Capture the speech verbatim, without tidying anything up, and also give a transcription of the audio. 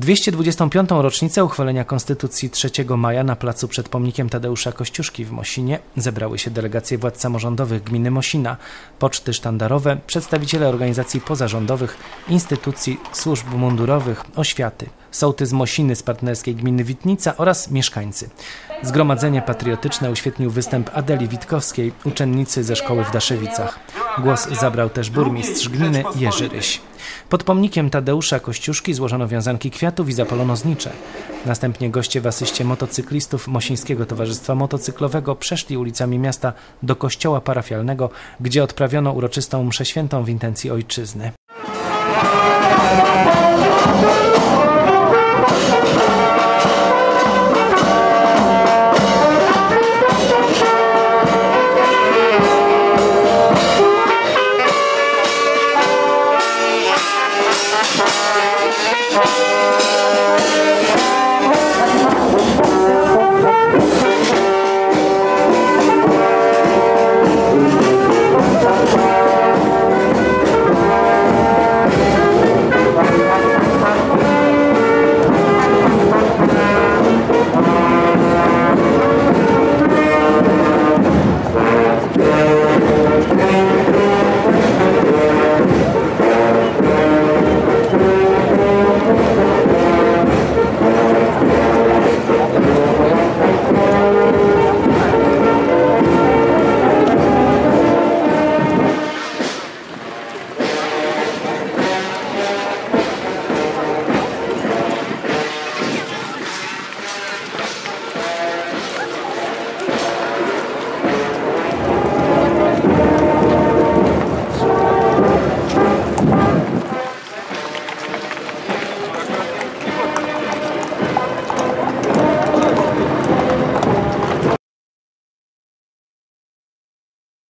dwieście dwudziestą piątą rocznicę uchwalenia Konstytucji trzeciego maja na placu przed pomnikiem Tadeusza Kościuszki w Mosinie zebrały się delegacje władz samorządowych gminy Mosina, poczty sztandarowe, przedstawiciele organizacji pozarządowych, instytucji, służb mundurowych, oświaty, sołtys Mosiny z partnerskiej gminy Witnica oraz mieszkańcy. Zgromadzenie patriotyczne uświetnił występ Adeli Witkowskiej, uczennicy ze szkoły w Daszewicach. Głos zabrał też burmistrz gminy Jerzy Ryś. Pod pomnikiem Tadeusza Kościuszki złożono wiązanki kwiatów i zapalono znicze. Następnie goście w asyście motocyklistów Mosińskiego Towarzystwa Motocyklowego przeszli ulicami miasta do kościoła parafialnego, gdzie odprawiono uroczystą mszę świętą w intencji ojczyzny.